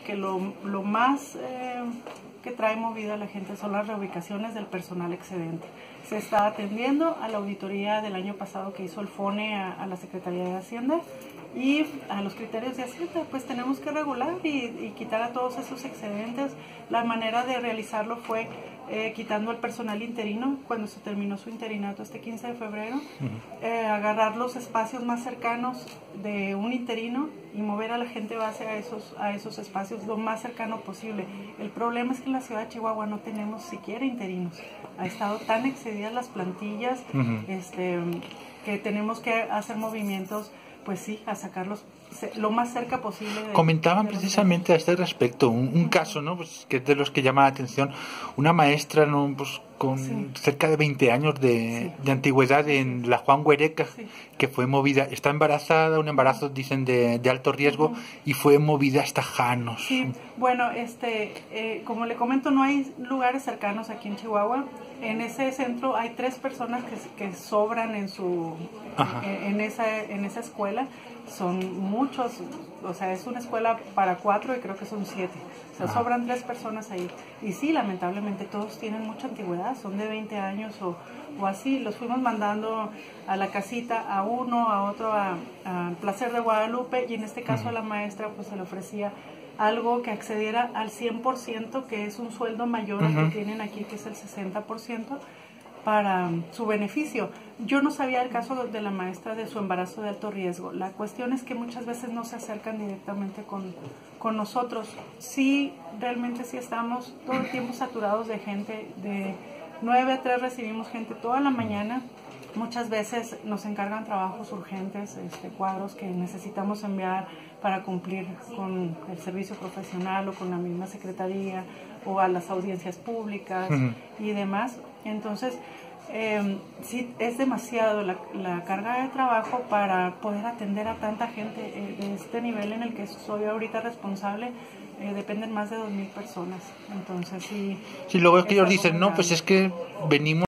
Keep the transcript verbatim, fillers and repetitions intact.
que lo, lo más eh, que trae movida a la gente son las reubicaciones del personal excedente. Se está atendiendo a la auditoría del año pasado que hizo el FONE a, a la Secretaría de Hacienda y a los criterios de Hacienda, pues tenemos que regular y, y quitar a todos esos excedentes. La manera de realizarlo fue eh, quitando al personal interino cuando se terminó su interinato este quince de febrero, uh-huh. eh, agarrar los espacios más cercanos de un interino y mover a la gente base a esos, a esos espacios lo más cercano posible. El problema es que en la ciudad de Chihuahua no tenemos siquiera interinos. Ha estado tan excedidas las plantillas, uh-huh. este, que tenemos que hacer movimientos, pues sí, a sacarlos lo más cerca posible. De, Comentaban de precisamente a este respecto un, un caso, ¿no? Pues que es de los que llama la atención, una maestra, ¿no? Pues con sí. cerca de veinte años de, sí. de antigüedad en sí. la Juan Huereca, sí. que fue movida, está embarazada, un embarazo dicen de, de alto riesgo, uh-huh. y fue movida hasta Janos. Sí, bueno, este, eh, como le comento, no hay lugares cercanos aquí en Chihuahua. En ese centro hay tres personas que, que sobran en su en, en esa en esa escuela. Son muchos, o sea, es una escuela para cuatro y creo que son siete. O sea, Ajá. sobran tres personas ahí. Y sí, lamentablemente todos tienen mucha antigüedad, son de veinte años o, o así. Los fuimos mandando a la casita, a uno, a otro, a, a Placer de Guadalupe, y en este caso uh-huh. a la maestra pues se le ofrecía algo que accediera al cien por ciento, que es un sueldo mayor uh-huh. al que tienen aquí, que es el sesenta por ciento, para su beneficio. Yo no sabía el caso de la maestra de su embarazo de alto riesgo. La cuestión es que muchas veces no se acercan directamente con, con nosotros. Sí, realmente sí estamos todo el tiempo saturados de gente. De nueve a tres recibimos gente toda la mañana. Muchas veces nos encargan trabajos urgentes, este, cuadros que necesitamos enviar para cumplir con el servicio profesional o con la misma secretaría o a las audiencias públicas uh-huh. y demás. Entonces, eh, sí, es demasiado la, la carga de trabajo para poder atender a tanta gente eh, de este nivel en el que soy ahorita responsable. Eh, dependen más de dos mil personas. Entonces, sí. Sí, luego es que ellos dicen, no, pues es que venimos